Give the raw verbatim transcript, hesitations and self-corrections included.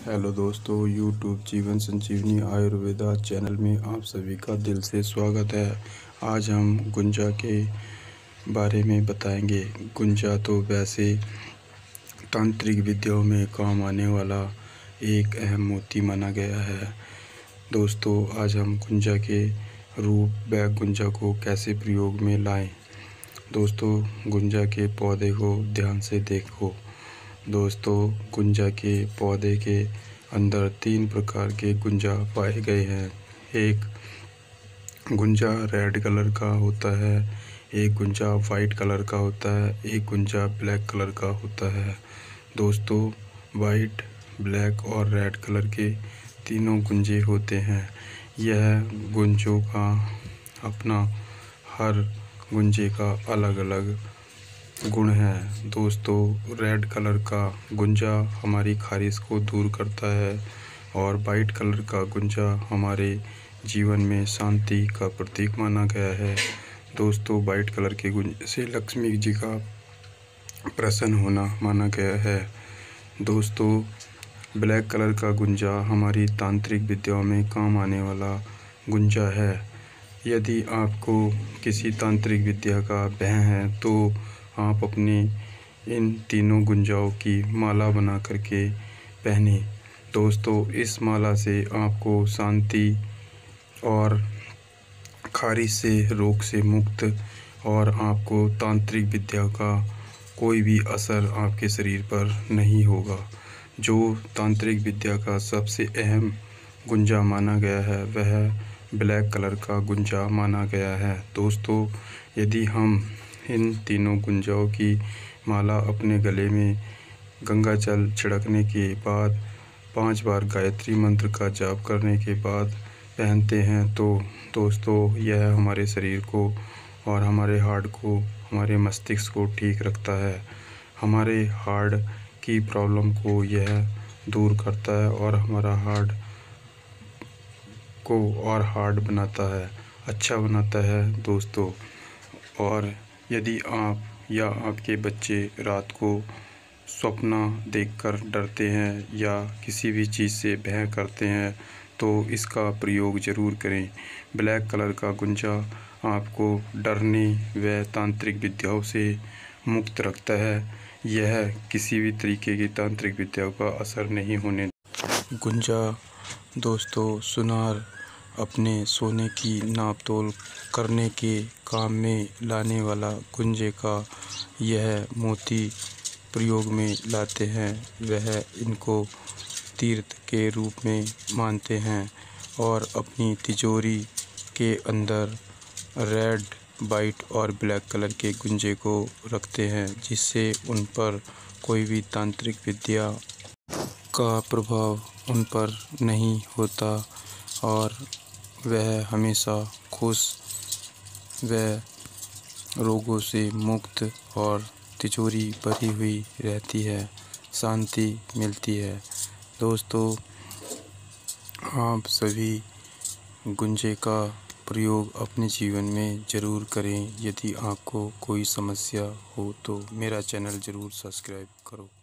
Hello दोस्तों, YouTube जीवन संजीवनी Ayurveda channel में आप सभी का दिल से स्वागत है। आज हम गुंजा के बारे में बताएंगे। गुंजा तो वैसे तांत्रिक विद्याओं में काम आने वाला एक अहम मोती माना गया है। दोस्तों, आज हम गुंजा के रूप व गुंजा को कैसे प्रयोग में लाएं। दोस्तों, गुंजा के पौधे को ध्यान से देखो। दोस्तों, गुंजा के पौधे के अंदर तीन प्रकार के गुंजा पाए गए हैं। एक गुंजा रेड कलर का होता है, एक गुंजा वाइट कलर का होता है, एक गुंजा ब्लैक कलर का होता है। दोस्तों, वाइट, ब्लैक और रेड कलर के तीनों गुंजे होते हैं। यह गुंजों का अपना हर गुंजे का अलग अलग गुण है। दोस्तों, रेड कलर का गुंजा हमारी खारिश को दूर करता है और वाइट कलर का गुंजा हमारे जीवन में शांति का प्रतीक माना गया है। दोस्तों, वाइट कलर के गुंजे से लक्ष्मी जी का प्रसन्न होना माना गया है। दोस्तों, ब्लैक कलर का गुंजा हमारी तांत्रिक विद्याओं में काम आने वाला गुंजा है। यदि आपको किसी तांत्रिक विद्या का भय है तो आप अपने इन तीनों गुंजाओं की माला बना करके पहने। दोस्तों, इस माला से आपको शांति और खारिश से, रोग से मुक्त और आपको तांत्रिक विद्या का कोई भी असर आपके शरीर पर नहीं होगा। जो तांत्रिक विद्या का सबसे अहम गुंजा माना गया है वह ब्लैक कलर का गुंजा माना गया है। दोस्तों, यदि हम इन तीनों गुंजाओं की माला अपने गले में गंगा जल छिड़कने के बाद पांच बार गायत्री मंत्र का जाप करने के बाद पहनते हैं तो दोस्तों, यह हमारे शरीर को और हमारे हार्ट को, हमारे मस्तिष्क को ठीक रखता है। हमारे हार्ट की प्रॉब्लम को यह दूर करता है और हमारा हार्ट को और हार्ड बनाता है, अच्छा बनाता है। दोस्तों, और यदि आप या आपके बच्चे रात को सपना देखकर डरते हैं या किसी भी चीज़ से भय करते हैं तो इसका प्रयोग ज़रूर करें। ब्लैक कलर का गुंजा आपको डरने व तांत्रिक विद्याओं से मुक्त रखता है। यह किसी भी तरीके की तांत्रिक विद्याओं का असर नहीं होने। गुंजा दोस्तों, सुनार अपने सोने की नाप तोल करने के काम में लाने वाला गुंजे का यह मोती प्रयोग में लाते हैं। वह इनको तीर्थ के रूप में मानते हैं और अपनी तिजोरी के अंदर रेड, वाइट और ब्लैक कलर के गुंजे को रखते हैं, जिससे उन पर कोई भी तांत्रिक विद्या का प्रभाव उन पर नहीं होता और वह हमेशा खुश व रोगों से मुक्त और तिजोरी भरी हुई रहती है, शांति मिलती है। दोस्तों, आप सभी गुंजे का प्रयोग अपने जीवन में ज़रूर करें। यदि आपको कोई समस्या हो तो मेरा चैनल ज़रूर सब्सक्राइब करो।